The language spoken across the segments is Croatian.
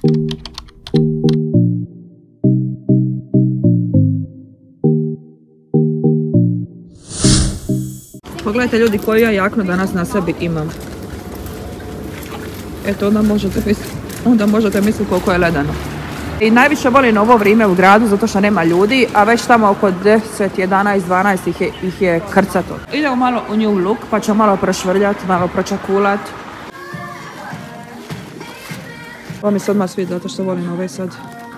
Pogledajte ljudi koju ja jaknu danas na sebi imam. Eto, onda možete misliti koliko je ledano. I najviše volim ovo vrijeme u gradu zato što nema ljudi, a već tamo oko 10, 11, 12 ih je krcato. Idemo malo u new look pa ćemo malo prošvrljati, malo pročakulati. Ovo mi se odmah svidi zato što volim ove sad.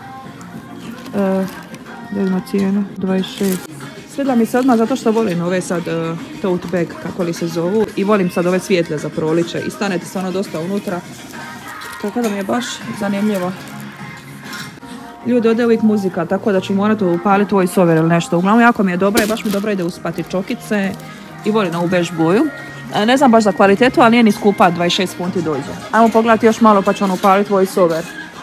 Vidimo cijenu, 26. Svidla mi se odmah zato što volim ove sad tote bag, kako li se zovu. I volim sad ove svijetle za proliče i stanete stvarno dosta unutra. Tako da mi je baš zanimljivo. Ljudi, ode uvijek muzika, tako da ću morati upaliti voiceover ili nešto. Uglavnom jako mi je dobra i baš mi dobro ide uspati čokice i volim ovu bež boju. Ne znam baš za kvalitetu, ali nije ni skupa, 26 funti dođe. Ajmo pogledati još malo pa ću vam upaliti voiceover.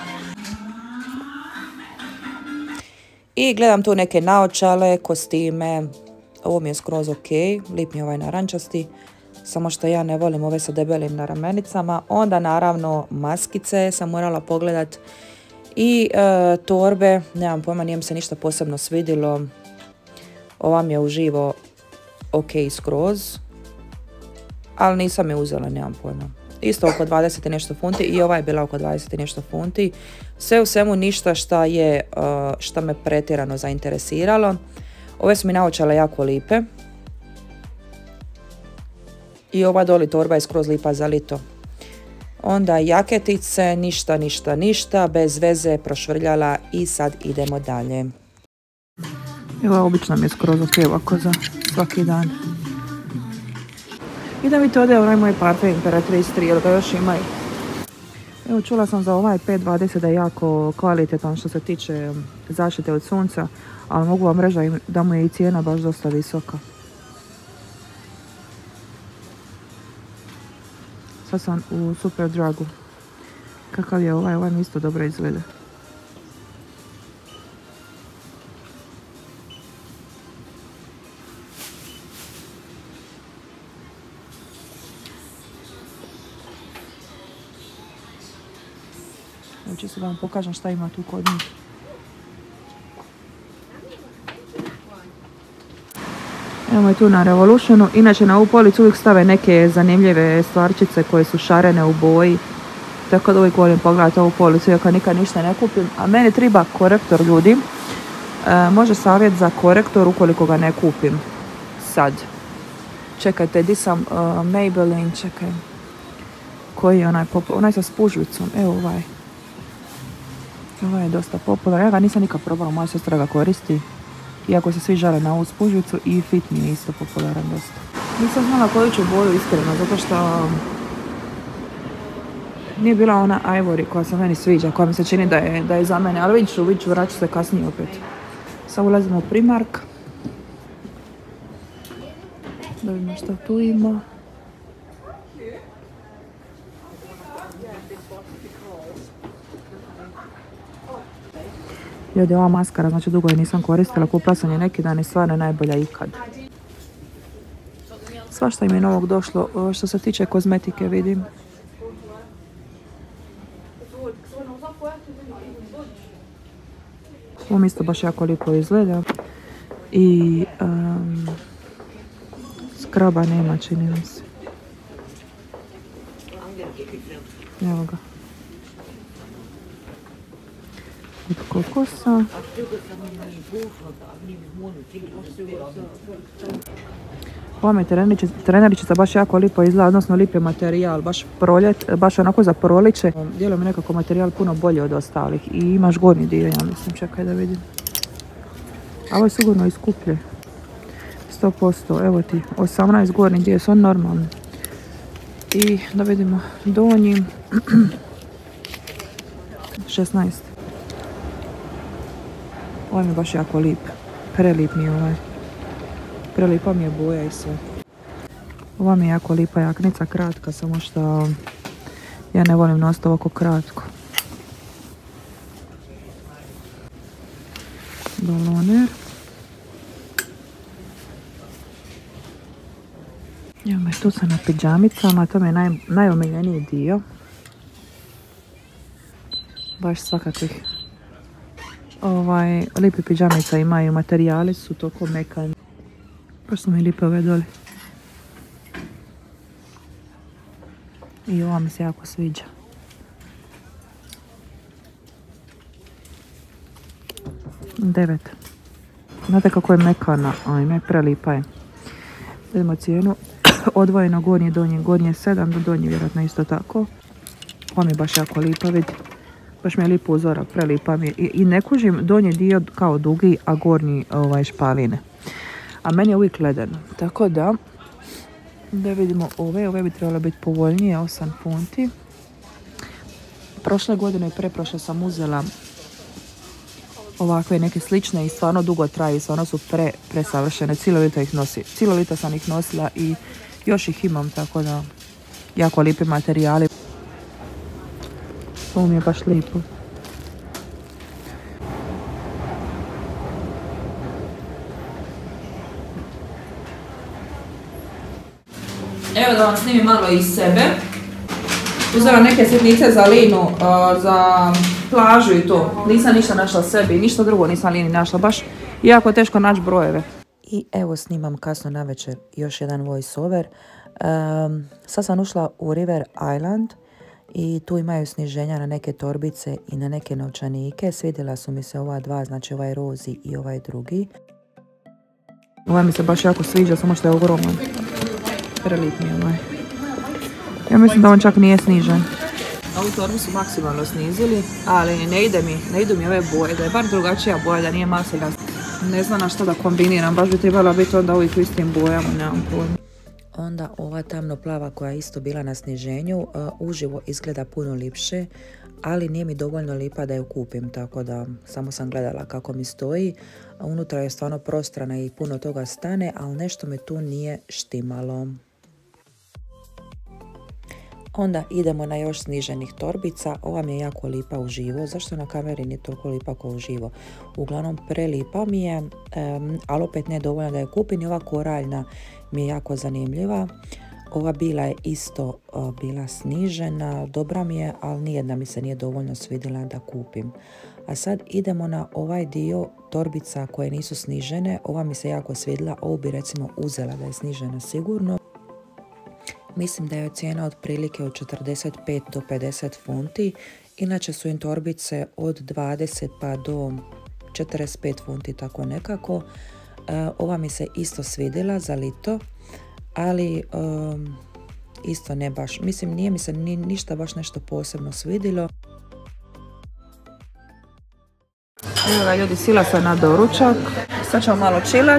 I gledam tu neke naočale, kostime. Ovo mi je skroz ok, lip mi je ovaj narančasti. Samo što ja ne volim ove sa debelim na ramenicama. Onda naravno maskice sam morala pogledat. I torbe, nemam pojma, nije mi se ništa posebno svidilo. Ova mi je uživo ok skroz. Ali nisam je uzela, nemam pojma. Isto oko 20 i nešto funti i ova je bila oko 20 i nešto funti. Sve u svemu ništa šta me pretjerano zainteresiralo. Ove su mi naočale jako lipe. I ova doli torba je skroz lipa za lito. Onda jaketice, ništa, bez veze, prošvrljala i sad idemo dalje. Evo, obično mi je skroz ok ovako za svaki dan. I da mi to ode onaj moj parfum Imperatrice 3, jer ga još imaju. Evo, čula sam za ovaj 520 da je jako kvalitetan što se tiče zaštite od sunca, ali mogu vam reći da mu je i cijena baš dosta visoka. Sad sam u Super Drugu. Kakav je ovaj mi isto dobro izgleda. Čisto da vam pokažem šta ima tu kod njih. Evo je tu na Revolutionu. Inače na ovu policu uvijek stave neke zanimljive stvarčice koje su šarene u boji. Tako da uvijek volim pogledati ovu policu iako nikad ništa ne kupim. A meni treba korektor, ljudi. Može savjet za korektor ukoliko ga ne kupim sad. Čekajte, di sam Maybelline, čekaj. Koji je onaj sa spužvicom? Evo ovaj. Ovaj je dosta popularan. Ja ga nisam nikad probala, moja sestra ga koristi. Iako se svi žale na ovu spužvicu i fit mi je isto popularan dosta. Nisam znala koju ću boju iskreno, zato što nije bila ona Ivory koja se meni sviđa, koja mi se čini da je za mene, ali vidit ću, vraću se kasnije opet. Sad ulazimo u Primark. Da vidimo što tu ima. Ljudi, ova maskara, znači dugo je nisam koristila, kupila sam je neki dan i stvarno je najbolja ikad. Svašta im je novog došlo, što se tiče kozmetike vidim. Ovo mi isto baš jako lijepo izgleda. I skraba nema, čini nam se. Evo ga. Od kokosa. Ova mi treneričica baš jako lipo izgleda, odnosno lip je materijal, baš onako za proliče. Djeluje mi nekako materijal puno bolje od ostalih i imaš gornji dio, ja mislim, čekaj da vidim. A ovo je sigurno i skuplje. 100%, evo ti, 18 gornji dio, su on normalni. I da vidimo, donji, 16. Ovo mi je baš jako lip, prelip mi je ovaj. Prelipa mi je boja i sve. Ova mi je jako lipa jaknica, kratka, samo što ja ne volim nositi ovako kratko. Baloner. Evo me tu sam na pidžamicama, to mi je najomiljeniji dio. baš svakakvih. Lipi pidžamica imaju, materijali su toliko mekani. Baš su mi lipe ove dole. I ova mi se jako sviđa. $9. Znate kako je mekana, ajme, prelipa je. Vidimo cijenu. Odvojeno gornji, donji. Gornji je 7, do donji vjerojatno isto tako. Ova mi je baš jako lipa, vidi. Baš mi je lipo uzorak, prelipa mi je. I ne kužim donji dio kao dugi, a gornji špaline. A meni je uvijek ledeno. Tako da vidimo ove bi trebalo biti povoljnije, 8 funti. Prošle godine i preprošle sam uzela ovakve neke slične i stvarno dugo traju, stvarno su presavršene. Cijelo lito ih nosi. Cijelo lito sam ih nosila i još ih imam, tako da jako lipi materijali. Ovo mi je baš lipo. Evo da vam snimim malo iz sebe. Uzela neke sitnice za linu, za plažu i to. Nisam ništa našla sebi, ništa drugo nisam lini našla. Baš jako teško naći brojeve. I evo snimam kasno navečer još jedan voice over. Sad sam ušla u River Island i tu imaju sniženja na neke torbice i na neke novčanike. Svidjela su mi se ova dva, znači ovaj rozi i ovaj drugi. Ovaj mi se baš jako sviđa, samo što je ogroman. Prelip mi je ovaj. Ja mislim da on čak nije snižen. Ovu torbu su maksimalno snizili, ali ne idu mi ove boje, da je bar drugačija boja, da nije maslina. Ne znam na što da kombiniram, baš bi trebala biti onda uvijek u istim bojama, nemam pojma. Onda ova tamno plava koja je isto bila na sniženju, uživo izgleda puno lipše, ali nije mi dovoljno lipa da ju kupim, tako da samo sam gledala kako mi stoji. Unutra je stvarno prostrana i puno toga stane, ali nešto me tu nije štimalo. Onda idemo na još sniženih torbica. Ova mi je jako lipa uživo. Zašto na kameri nije toliko lipa kao uživo? Uglavnom prelipa mi je, ali opet ne dovoljno da je kupim. I ova koraljna mi je jako zanimljiva. Ova bila je isto bila snižena. Dobra mi je, ali nijedna mi se nije dovoljno svidjela da kupim. A sad idemo na ovaj dio torbica koje nisu snižene. Ova mi se jako svidjela. Ovu bi recimo uzela da je snižena sigurno. Mislim da je cijena otprilike od 45 do 50 funti. Inače su im torbice od 20 pa do 45 funti, tako nekako. Ova mi se isto svidjela za lito, ali isto ne baš. Mislim, nije mi se ništa baš nešto posebno svidjelo. Evo ga ljudi, sila sam na doručak. Sad ćemo malo chillat.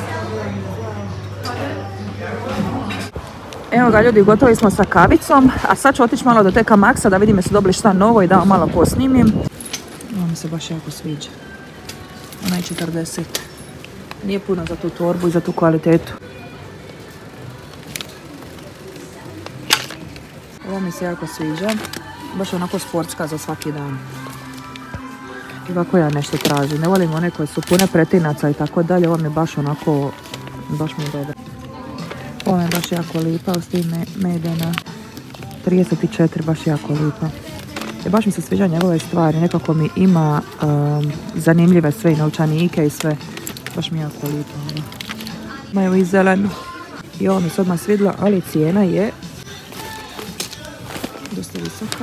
Evo ga ljudi, gotovi smo sa kavicom, a sad ću otići malo do tkmaxxa da vidim jesu dobili šta novo i da vam malo posnimim. Ovo mi se baš jako sviđa. Ona je 40. Nije puno za tu torbu i za tu kvalitetu. Ovo mi se jako sviđa. Baš onako sportska za svaki dan. I ovako ja nešto tražim. Ne volim one koje su pune pretinaca i tako dalje. Ovo mi je baš onako, baš mi je dobro. Ovo je baš jako lipa, s tim medena 34, baš jako lipa. I baš mi se sviđa njegove stvari, nekako mi ima zanimljive sve i novčanike i sve. Baš mi jako lipa. Imaju i zelenu. I ovo mi se odmah svidjela, ali cijena je dosta visoka.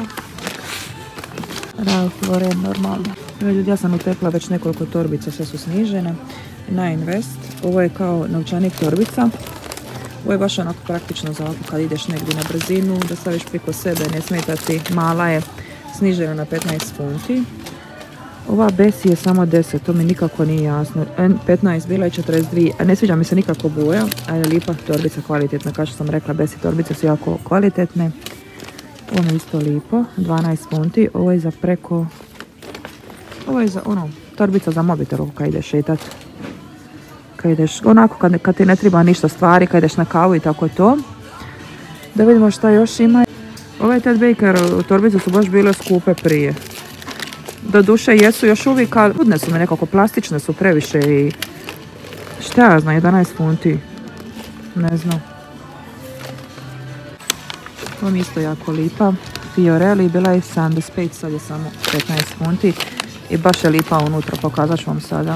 Euphoria normalno. Ljudi, ja sam utekla već nekoliko torbica, sve su snižene. Na Invest. Ovo je kao novčanik torbica. Ovo je baš onako praktično za ovako kad ideš negdje na brzinu, da staviš preko sebe, ne smetati. Mala je, snižena na 15 funti. Ova besi je samo 10, to mi nikako nije jasno. 15, bila je 42, a ne sviđa mi se nikako boja, ali je lipa torbica kvalitetna. Kao što sam rekla, besi torbice su jako kvalitetne. Ovo je isto lipo, 12 funti. Ovo je za preko... Ovo je za torbica za mobitel kad ideš šetati. Kad ideš, onako kad ti ne treba ništa stvari, kad ideš na kavu i tako to. Da vidimo šta još ima. Ove Ted Baker torbice su baš bile skupe prije. Doduše jesu još uvijek, ali budne su mi nekako, plastične su previše i... Šta ja znam, 11 funti. Ne znam. Ovo mi isto jako lipa. Fiorelli, bila je 75, sad je samo 15 funti. I baš je lipa unutra, pokazat ću vam sada.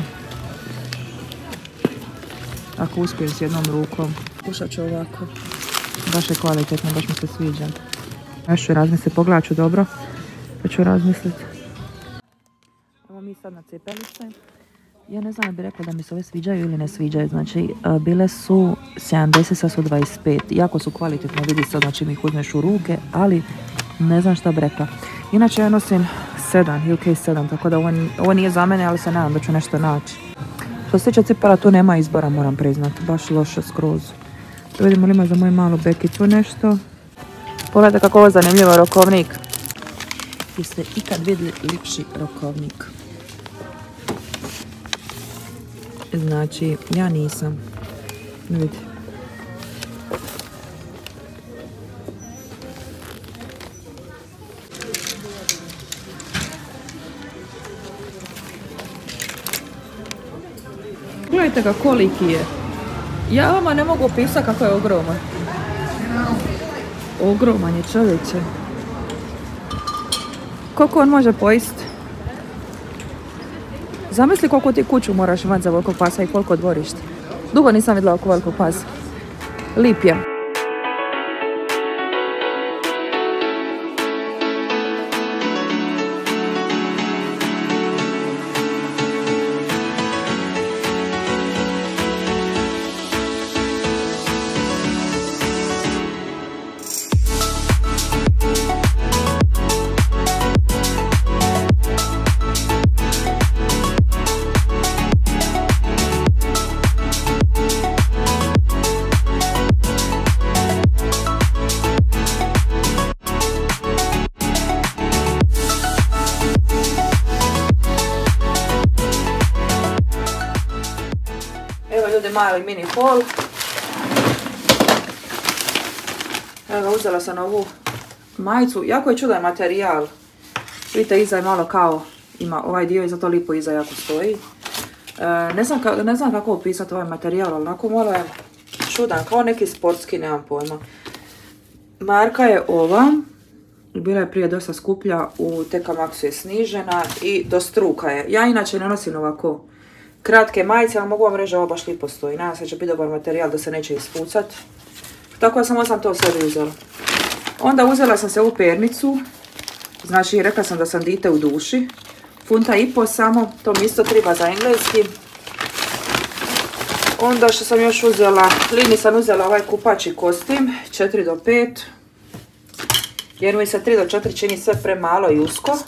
Ako uspijem s jednom rukom. Kušat ću ovako. Baš je kvalitetno, baš mi se sviđa. Još ću razmisliti, pogledat ću dobro. Pa ću razmisliti. Evo mi sad na cipelice. Ja ne znam da bi rekla da mi se ove sviđaju ili ne sviđaju. Znači, bile su 70, sad su 25. Jako su kvalitetno, vidi sad, znači mi ih uzmeš u ruke, ali ne znam šta bi rekla. Inače ja nosim 7, UK 7, tako da ovo nije za mene, ali se nadam da ću nešto naći. Što se tiče cipela, tu nema izbora, moram priznati. Baš loše skroz. Da vidimo li ima za moju malu bekicu nešto. Pogledajte kako ovo je zanimljivo, rokovnik. Jeste ikad vidjeli lipši rokovnik? Znači, ja nisam. Vidi. Gledajte ga koliki je. Ja vama ne mogu opisati kako je ogroman. Ogroman je, čovječe. Koliko on može pojesti? Zamisli koliko ti kuću moraš imati za velikog pasa i koliko dvorište. Dugo nisam vidjela oko velikog pasa. Lip je. Mali mini haul. Evo, uzela sam ovu majicu. Jako je čudan materijal. Vidite, iza je malo kao ima ovaj dio i zato lipo iza jako stoji. Ne znam kako opisati ovaj materijal, ali onako malo je čudan, kao neki sportski, nemam pojma. Marka je ova. Bila je prije dosta skuplja, u tkmaxxu je snižena i do struka je. Ja inače ne nosim ovako kratke majice, ali mogu vam reći da ovo baš lipo stoji. Nadam se da će biti dobar materijal, da se neće ispucat. Tako da sam to sebi uzela. Onda uzela sam se ovu pernicu. Znači, rekla sam da sam dite u duši. Funta i po samo, to mi isto treba za engleski. Onda što sam još uzela, Lini sam uzela ovaj kupači kostim, 4 do 5. Jer mi se 3 do 4 čini sve premalo i usko.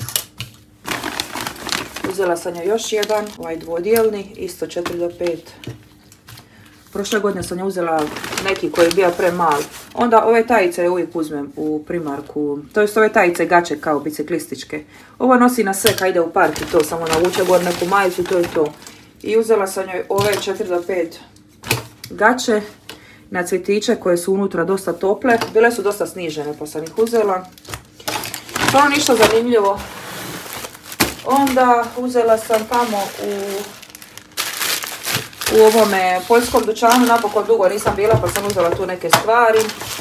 Uzela sam joj još jedan, ovaj dvodijelni, isto 4 do 5. Prošle godine sam je uzela neki koji je bio premal. Onda ove tajice uvijek uzmem u primarku, to jest ove tajice gače kao biciklističke. Ovo nosi na sve kad ide u park i to, samo navuče gore neku majicu, to je to. I uzela sam joj ove 4 do 5 gače na cvjetiće koje su unutra dosta tople. Bile su dosta snižene pa sam ih uzela. To ništa zanimljivo. Onda uzela sam tamo u ovome poljskom dućanu, napokon dugo nisam bila pa sam uzela tu neke stvari.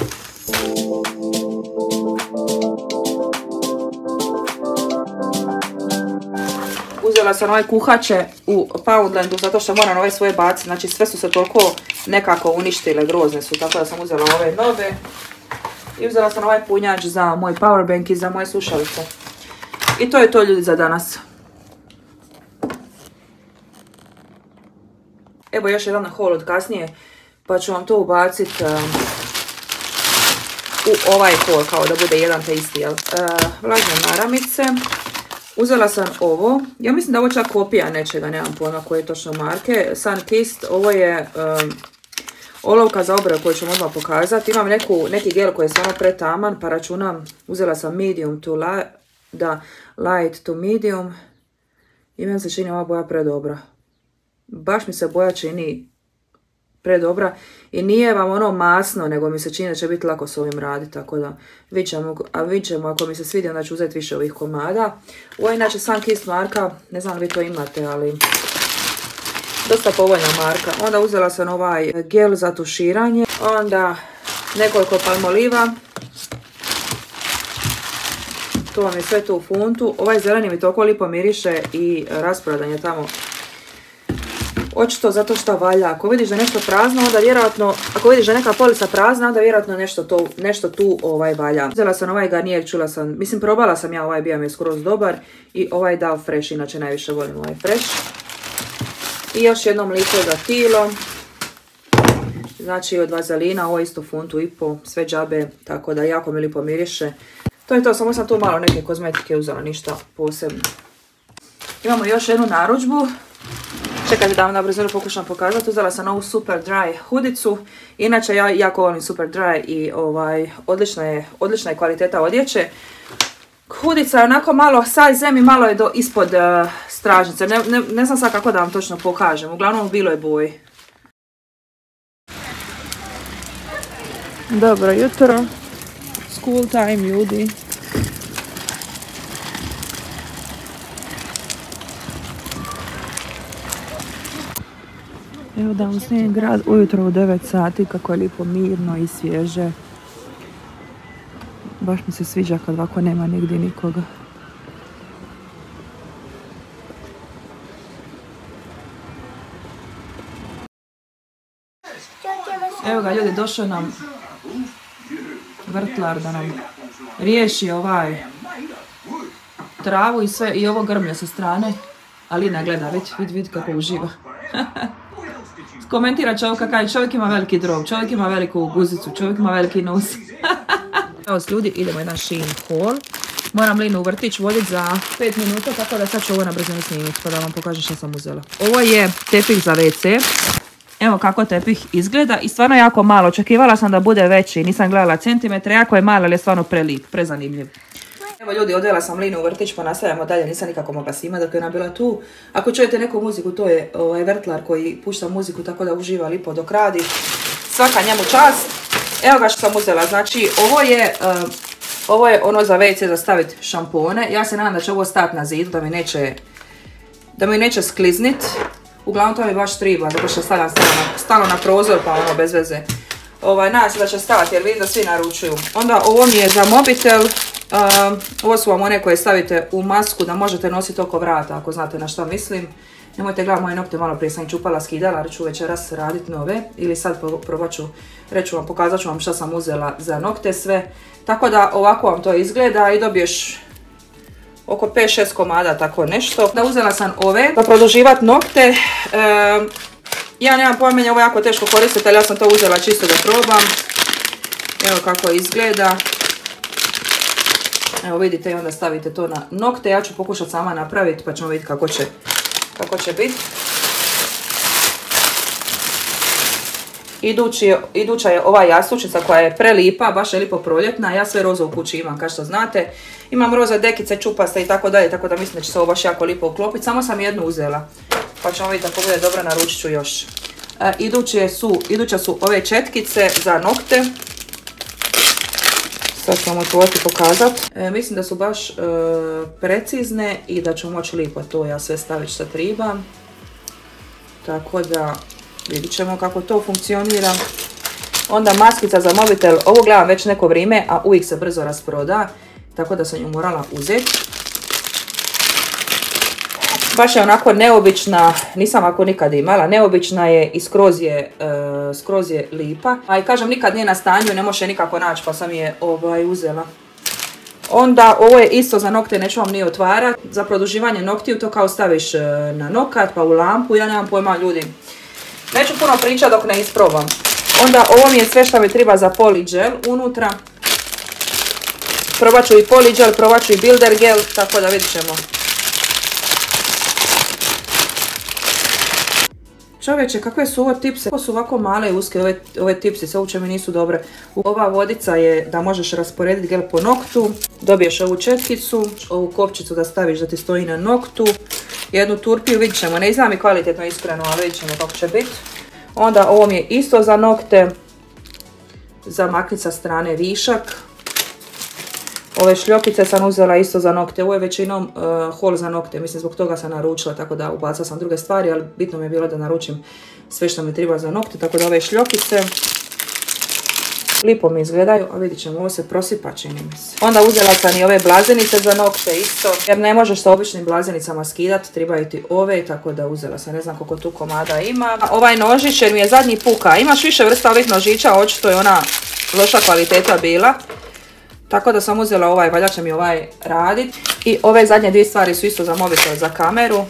Uzela sam ove kuhače u Poundlandu zato što moram ove svoje baciti, znači sve su se toliko nekako uništile, grozne su, tako da sam uzela ove nove. I uzela sam ovaj punjač za moj powerbank i za moje slušalice. I to je to, ljudi, za danas. Evo još jedan haul od kasnije, pa ću vam to ubaciti u ovaj haul, kao da bude jedan te isti, jel? Vlažne maramice. Uzela sam ovo, ja mislim da ovo čak kopija nečega, nemam pojma koje je točno marke. Sunkissed, ovo je olovka za obrve koju ću vam odmah pokazati. Imam neki gel koji je stvarno pretaman, pa računam, uzela sam medium to light to medium. I meni se čini ova boja predobra. Baš mi se boja čini predobra i nije vam ono masno, nego mi se čini da će biti lako s ovim raditi, tako da vidjet ćemo, ako mi se svidi onda ću uzeti više ovih komada. Ovo je inače Sunkissed marka, ne znam da vi to imate, ali dosta povoljna marka. Onda uzela sam ovaj gel za tuširanje, onda nekoliko palmoliva, to vam je sve to u funtu. Ovaj zeleni mi toliko lipo miriše i rasprodan je tamo. Očito zato što valja. Ako vidiš da je nešto prazno, onda vjerojatno, ako vidiš da je neka polica prazna, onda vjerojatno nešto tu valja. Uzela sam ovaj garnijer, čula sam, mislim probala sam ja ovaj, bio mi je skroz dobar. I ovaj dao fresh, inače najviše volim ovaj fresh. I još jednom lipo za tilo. Znači od vazelina, ovo isto funtu i po, sve džabe, tako da jako mi lipo miriše. To je to, samo sam tu malo neke kozmetike uzela, ništa posebno. Imamo još jednu narudžbu. Čekajte da vam na brzinu pokušam pokazati. Uzela sam ovu super dry hudicu. Inače ja jako volim super dry i odlična je kvaliteta odjeće. Hudica je onako malo size mi malo je ispod stražnice. Ne znam sad kako da vam točno pokažem. Uglavnom u biloj boji. Dobro jutro. School time ljudi. Evo da vam snijem grad ujutro u 9 sati, kako je lijepo mirno i svježe. Baš mi se sviđa kad ovako nema nigdje nikoga. Evo ga ljudi, došao nam vrtlar da nam riješi ovaj travu i sve, i ovo grmlje sa strane. Alina gleda, vidi kako uživa. Komentira čovjek ima veliki drog, čovjek ima veliku guzicu, čovjek ima veliki nos. Evo ljudi, idemo jedan shein haul. Moram Linu u vrtić voditi za 5 minuta, tako da sad ću ovo na brzinu snimiti, pa da vam pokažem što sam uzela. Ovo je tepih za WC. Evo kako tepih izgleda i stvarno jako malo. Očekivala sam da bude veći, nisam gledala centimetre, jako je malo, ali je stvarno prelip, prezanimljiv. Evo ljudi, odvela sam Linu u vrtić, pa nastavljamo dalje, nisam nikako mogla snimati dok je ona bila tu. Ako čujete neku muziku, to je vrtlar koji pušta muziku tako da uživa lipo dok radi. Svaka njemu čast. Evo ga što sam uzela, znači ovo je ono za WC za staviti šampone. Ja se nadam da će ovo stati na zidu, da mi neće skliznit. Uglavnom to mi baš triba, zato što stavljam stalo na prozor, pa ono bez veze. Nadam se da će stavati jer vidim da svi naručuju. Onda ovo mi je za mobitel. Ovo su vam one koje stavite u masku da možete nositi oko vrata, ako znate na što mislim. Nemojte gledati moje nokte, malo prije sam ih čupala, skidala, jer ću večeras raditi nove. Ili sad probat ću, pokazat ću vam što sam uzela za nokte sve. Tako da ovako vam to izgleda i dobiješ oko 5-6 komada, tako nešto. Da uzela sam ove za produživati nokte. Ja nemam pojma, ovo jako teško koristiti, ali ja sam to uzela čisto da probam. Evo kako izgleda. Evo vidite i onda stavite to na nokte. Ja ću pokušati sama napraviti pa ćemo vidjeti kako će biti. Iduća je ova jastučica koja je prelipa, baš je lipo proljetna. Ja sve roza u kući imam, kao što znate. Imam roza dekice, čupaste i tako dalje, tako da mislim da će se ovo baš jako lipo uklopiti. Samo sam jednu uzela, pa ćemo vidjeti ako bude dobro, naručit ću još. Iduća su ove četkice za nokte. Sad ću vam otvoriti pokazati. Mislim da su baš precizne i da ću moći lipo to ja sve staviti što treba. Tako da vidit ćemo kako to funkcionira. Onda maskica za mobitel. Ovo gledam već neko vrijeme, a uvijek se brzo rasproda. Tako da sam ju morala uzeti. Baš je onako neobična, nisam ovako nikad imala, neobična je i skroz je lipa. A i kažem, nikad nije na stanju, ne može nikako naći, pa sam je uzela. Onda ovo je isto za nokte, neću vam nije otvarati. Za produživanje noktiju to kao staviš na nokat, pa u lampu, ja nemam pojma ljudi. Neću puno pričati dok ne isprobam. Onda ovo mi je sve što mi treba za polygel unutra. Probat ću i polygel, probat ću i builder gel, tako da vidit ćemo. Čovječe, kakve su ovo tipse? Ovo su ovako male i uske, ove tipsice, uopće mi nisu dobre. Ova vodica je da možeš rasporediti gel po noktu. Dobiješ ovu četkicu, ovu kopčicu da staviš da ti stoji na noktu. Jednu turpiju, vidit ćemo, ne znam i kvalitetno iskreno, ali vidit ćemo kako će biti. Onda ovo mi je isto za nokte, za makniti sa strane višak. Ove šljokice sam uzela isto za nokte, ovo je većinom haul za nokte, mislim zbog toga sam naručila, tako da ubacila sam druge stvari, ali bitno mi je bilo da naručim sve što mi treba za nokte, tako da ove šljokice. Lipo mi izgledaju, a vidit ćemo, ovo se prosipa čini mi se. Onda uzela sam i ove blazenice za nokte isto, jer ne možeš sa običnim blazenicama skidati, trebaju ti ove, tako da uzela sam, ne znam koliko tu komada ima. A ovaj nožić jer mi je zadnji puka, imaš više vrsta ovih nožića, očito je ona loša kvaliteta bila. Tako da sam uzela ovaj, valjda će mi ovaj radit. I ove zadnje dvije stvari su isto za mobitel, za kameru.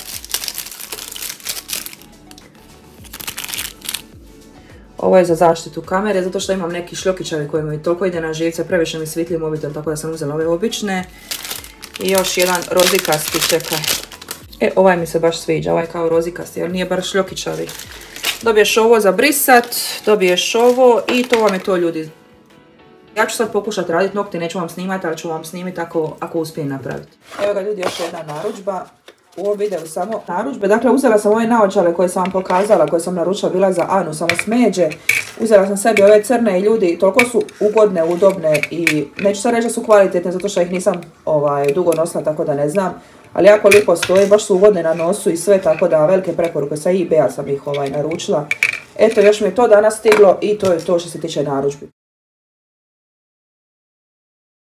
Ovo je za zaštitu kamere, zato što imam neki šljokićavi koji mi toliko ide na živce, previše mi svijetli mobitel, tako da sam uzela ove obične. I još jedan rozikasti, čekaj. Ovaj mi se baš sviđa, ovaj kao rozikasti, jer nije bar šljokićavi. Dobiješ ovo za brisat, dobiješ ovo i to vam je to, ljudi. Ja ću sad pokušati raditi nokte, neću vam snimati, ali ću vam snimiti ako uspijem napraviti. Evo ga, ljudi, još jedna narudžba. U ovom videu samo narudžbe. Dakle, uzela sam ove naočale koje sam vam pokazala, koje sam naručila, bila za Anu, samo smeđe. Uzela sam sebi ove crne i ljudi, toliko su ugodne, udobne i neću sad reći da su kvalitetne, zato što ih nisam dugo nosila, tako da ne znam. Ali jako lijepo stoje, baš su ugodne na nosu i sve, tako da velike preporuke sa eBaya sam ih naručila. Eto, još mi je to danas stiglo i to je to što se tiče narudžbi.